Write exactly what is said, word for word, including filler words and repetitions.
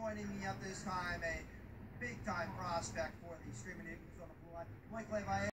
joining me at this time, a big-time prospect for the Streaming Eagles on the blue line, Mike Levi.